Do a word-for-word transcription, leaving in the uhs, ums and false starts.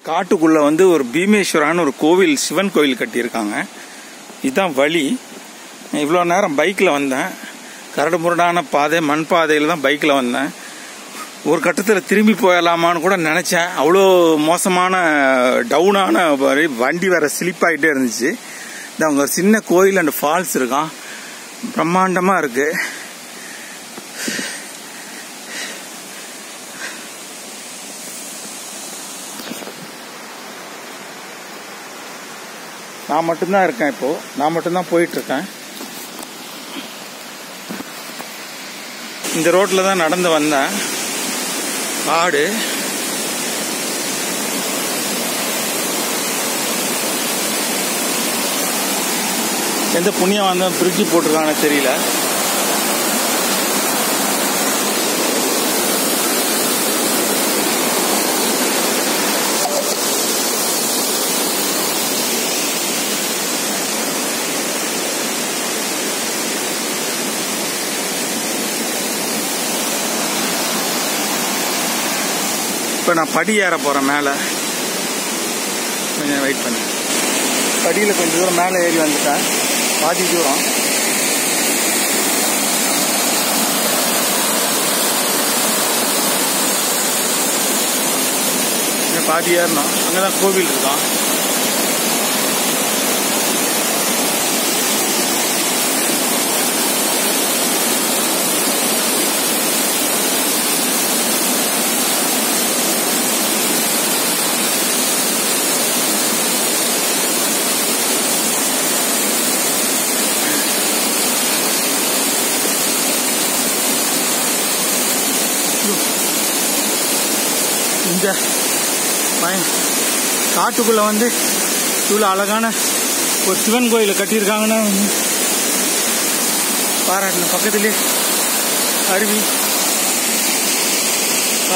காட்டுக்குள்ள வந்து ஒரு பீமேஸ்வரான்னு ஒரு கோவில், சிவன் கோவில் கட்டியிருக்காங்க. இதுதான் வழி. இவ்வளோ நேரம் பைக்கில் வந்தேன். கரடு முரடான பாதை, மண் பாதையில் தான் பைக்கில் வந்தேன். ஒரு கட்டத்தில் திரும்பி போயிடலாமான்னு கூட நினச்சேன். அவ்வளோ மோசமான டவுனான வண்டி வேற ஸ்லிப் ஆகிட்டே இருந்துச்சு. இந்த அவங்க ஒரு சின்ன கோயில் அண்ட் ஃபால்ஸ் இருக்கான், பிரம்மாண்டமாக இருக்கு. நான் மட்டும்தான் இருக்கேன் இப்போ, நான் மட்டும்தான் போயிட்டு இருக்கேன். இந்த ரோட்ல தான் நடந்து வந்தேன். காடு, எந்த புண்ணியம் வந்த பிரிட்ஜ் போட்டிருக்கான்னு தெரியல. இப்போ நான் படி ஏற போகிறேன் மேலே. கொஞ்சம் வெயிட் பண்ணேன். படியில் கொஞ்சம் தூரம் மேலே ஏறி வந்துட்டேன், பாதி தூரம். பாதி ஏறணும். அங்கே தான் கோவில் இருக்கான். இந்த காட்டுக்குள்ள வந்து இவ்வளோ அழகான ஒரு சிவன் கோயிலை கட்டியிருக்காங்கன்னா பாராட்டணும். பக்கத்துலேயே அருவி.